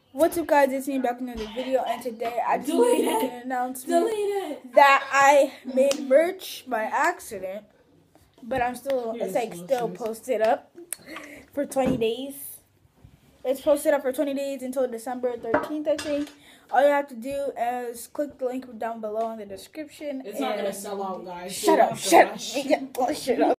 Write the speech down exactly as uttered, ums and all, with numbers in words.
What's up, guys? It's me back in another video, and today I just made an announcement that I made merch by accident, but I'm still it's like still posted up for twenty days. It's posted up for twenty days until December thirteenth, I think. All you have to do is click the link down below in the description. It's not gonna sell out, guys. Shut up! Shut up! Shut up!